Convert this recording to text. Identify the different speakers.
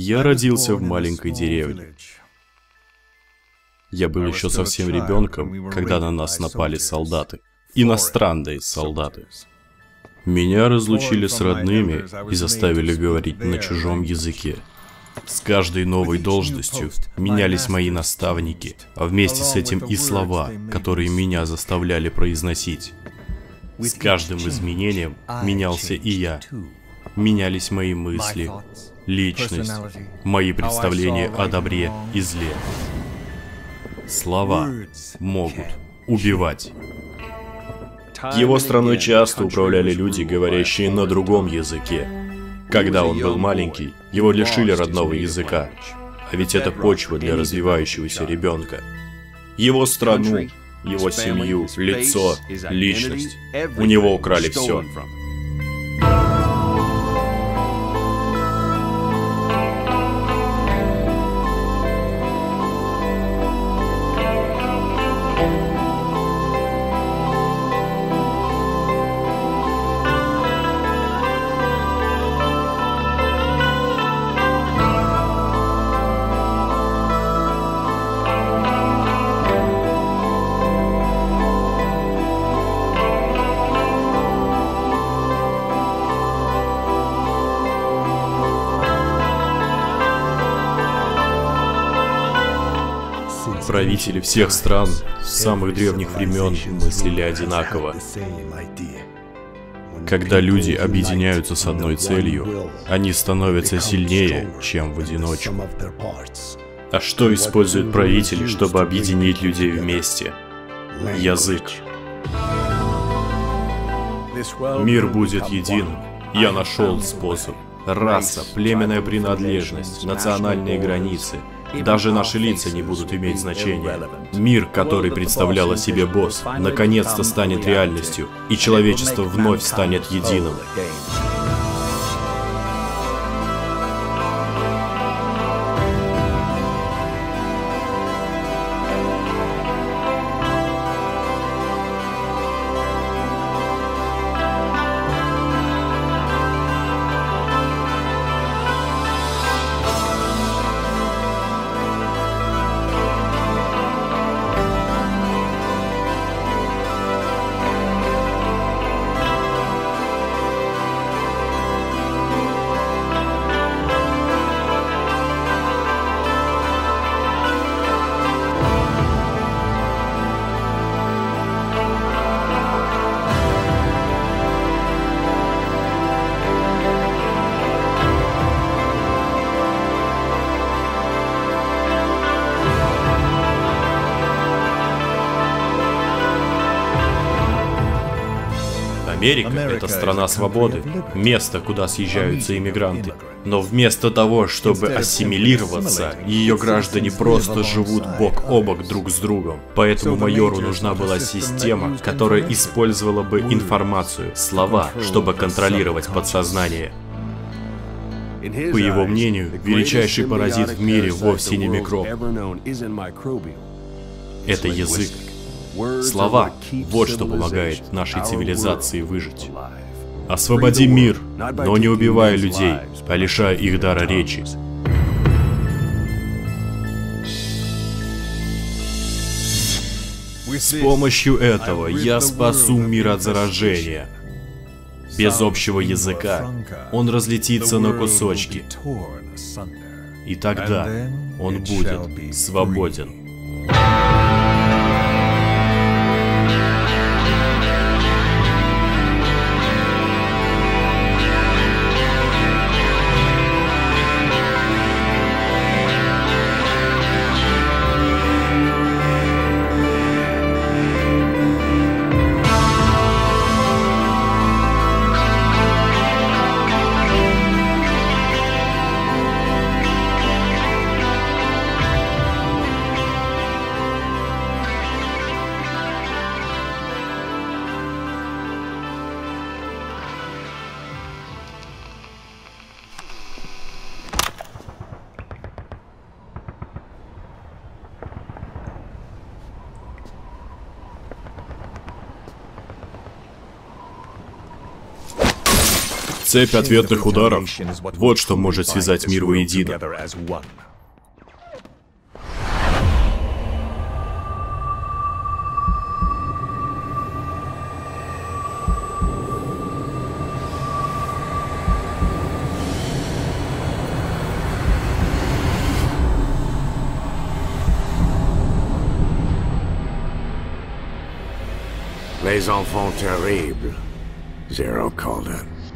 Speaker 1: Я родился в маленькой деревне. Я был еще совсем ребенком, когда на нас напали солдаты. Иностранные солдаты. Меня разлучили с родными и заставили говорить на чужом языке. С каждой новой должностью менялись мои наставники, а вместе с этим и слова, которые меня заставляли произносить. С каждым изменением менялся и я. Менялись мои мысли, личность, мои представления о добре и зле. Слова могут убивать. Его страной часто управляли люди, говорящие на другом языке. Когда он был маленький, его лишили родного языка. А ведь это почва для развивающегося ребенка. Его страну, его семью, лицо, личность. У него украли все. Правители всех стран с самых древних времен мыслили одинаково. Когда люди объединяются с одной целью, они становятся сильнее, чем в одиночку. А что используют правители, чтобы объединить людей вместе? Язык. Мир будет единым. Я нашел способ. Раса, племенная принадлежность, национальные границы. Даже наши лица не будут иметь значения. Мир, который представлял о себе босс, наконец-то станет реальностью, и человечество вновь станет единым. Америка — это страна свободы, место, куда съезжаются иммигранты. Но вместо того, чтобы ассимилироваться, ее граждане просто живут бок о бок друг с другом. Поэтому майору нужна была система, которая использовала бы информацию, слова, чтобы контролировать подсознание. По его мнению, величайший паразит в мире вовсе не микроб. Это язык. Слова — вот что помогает нашей цивилизации выжить. Освободи мир, но не убивая людей, а лишая их дара речи. С помощью этого я спасу мир от заражения. Без общего языка он разлетится на кусочки. И тогда он будет свободен. Цепь ответных ударов — вот что может связать мир воедино.
Speaker 2: Les enfants terribles, Zero called it.